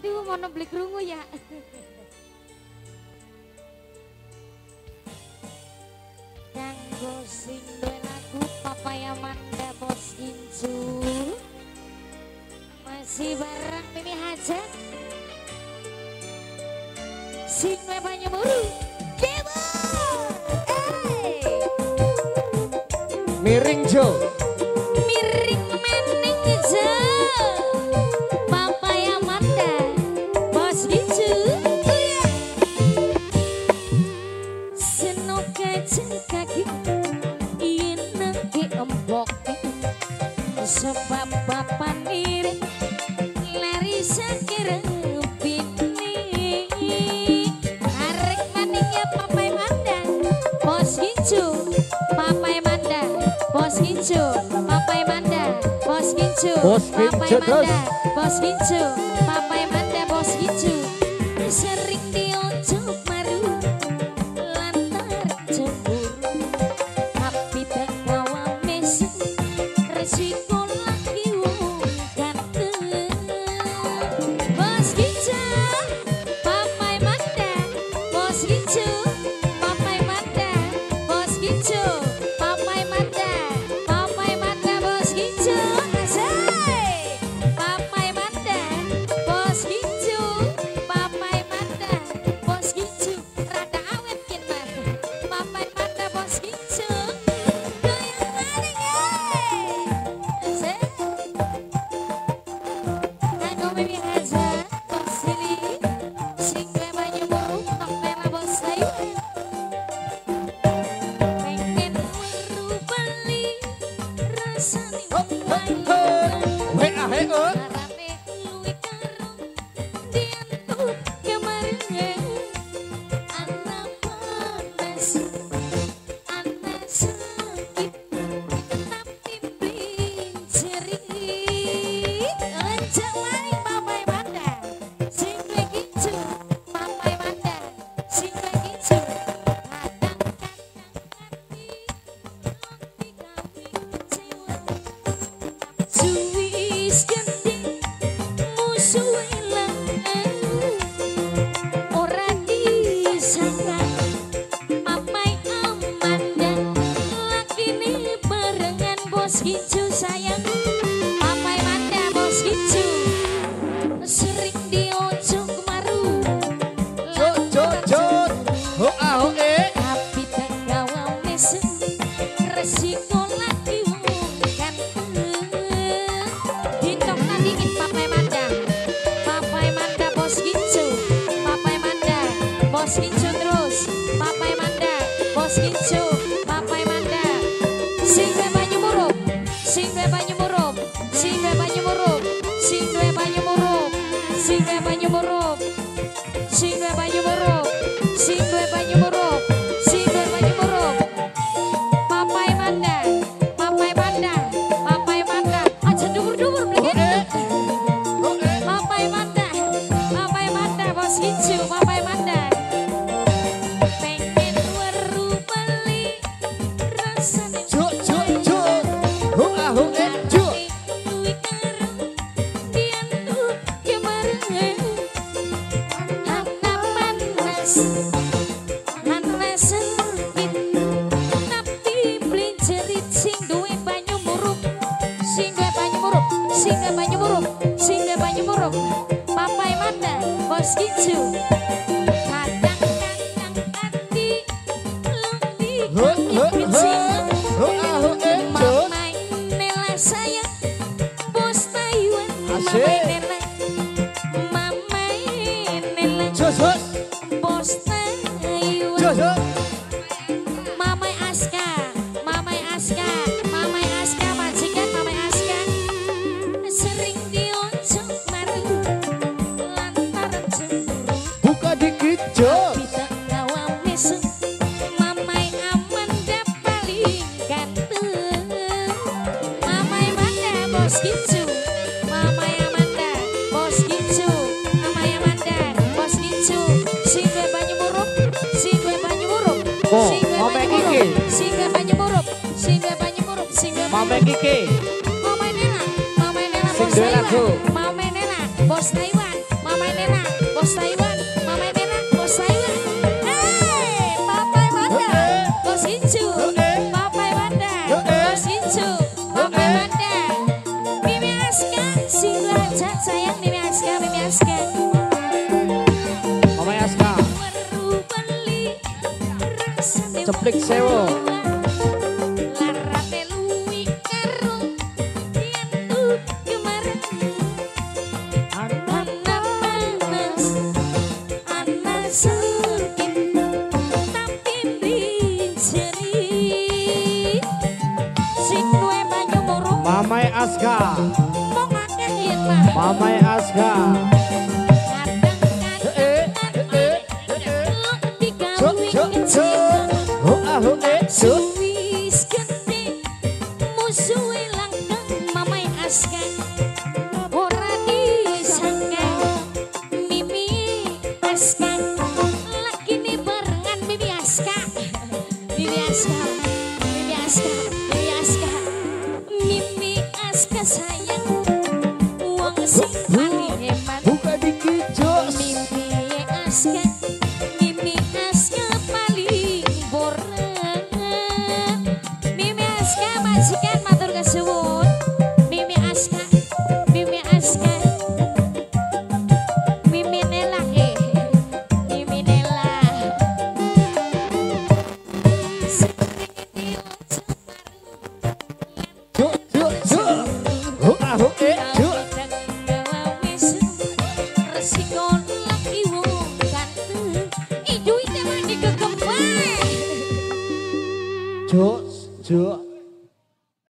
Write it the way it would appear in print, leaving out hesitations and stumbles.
Aduh, mau beli kerungu ya. Kanggo sing duwe lagu Papaya Manda Bos Incu. Masih bareng Mimi Hajat. Sing duwe Banyumuru. Dewa. Miring Jo. Miring meneng Jo. Papaya Manda Bos Incu. Senoka kaki yen nanti embok sebab bapak nire lari sakira pini arek maningnya Papai Manda Bos Gincu Papai Manda Bos Gincu Papai Manda Bos Gincu Papai Manda Bos Gincu Papai Manda Bos Gincu sering diojo maru lantar cemburu tapi tak kawa mesi resiko lagi wong ganteng Bos Gincu Papai Manda Bos Gincu Papai Manda Bos Gincu Papai Manda Papai Manda Bos Gincu asai Papai Manda Bos Gincu Papai Manda Bos Gincu rada awet kita Papai Manda Bos Gincu goyang maning asai kanggo Mimi Hajat Bos Sili sing duwe Banyumuru tok merah Bos Taiwan pengen weru beli rasane Hei oh. Arane luwih karo diantut kemarin anak panas anak sakit tapi blinceri lanjut maring Papai Manda sing duwe Gincu Papai Manda sing duwe Gincu kadang-kadang hati lonti kami jiwa Suis ganti musuh ilang ora disangka Papai Amanda lakine barengan Bos Gincu sayang Papai Manda Bos Gincu sering diojo kemaru Jot. Ho ah ho eh. tapi tak gawa mesen resiko lagi wong ganteng ditok dingin Papai Manda Bos Gincu Papai Manda Bos Gincu terus Papai Manda Bos Gincu Papai Manda sing duwe Banyumuru sing duwe Banyumuru sing duwe Banyumuru sing duwe Banyumuru sing duwe Banyumuru sing duwe Banyumuru sing duwe Banyumuru sing duwe Banyumuru Papai Manda Papai Manda Papai Manda aja dhuwur-dhuwur mriki Papai Manda Bos Gincu Papai Manda pengen weru beli rasane Jo. Ho ah ho eh Jo. luwih karo diantut kemarin anak panas anak sakit tapi blincerit sing duwe Banyumuru sing duwe Banyumuru sing duwe Banyumuru sing duwe Banyumuru Papai Manda Bos Gincu kadang-kadang hati lonti Ho kami jiwa Ho ah ho eh Jo. Mamai Nela sayang Bos Taiwan Asik. Mamai Nela Jo. Bos Taiwan Jo. Mamai Aska Mamai Aska Mamai Aska majikan Mamai Aska sering diojo maru lantaran cemburu Buka dikit Jo. tidak gawa mesem Mamai Amanda paling ganteng Mamai Manda Bos Gincu Mamai Amanda Bos Gincu Mamai Amanda Bos Gincu sing duwe Banyumuru sing duwe Banyumuru Oh, sing duwe Mamai Banyumuru Kiki. sing duwe Banyumuru sing duwe Banyumuru sing duwe Mamai Kiki. Mamai Nela Sing Bos duwe Taiwan lagu. Mamai Nela Bos Taiwan Mamai Nela Bos Taiwan, Mama Nena, Bos Taiwan. Papa Wanda, Bos Incu, Papa Wanda, Bos Incu, Papa Wanda. Mimi Aska, Singlajat sayang Mimi Aska, Mimi Aska. Mama Aska. Ceplik sewo. Mamai Aska. Mamai Aska. Suwis gede musuhe langgeng Mamai Aska ora disangka Mimi Aska lagi nih barengan Mimi Aska Mimi Aska Mimi Aska Mimi Aska Mimi Aska sayang uang sing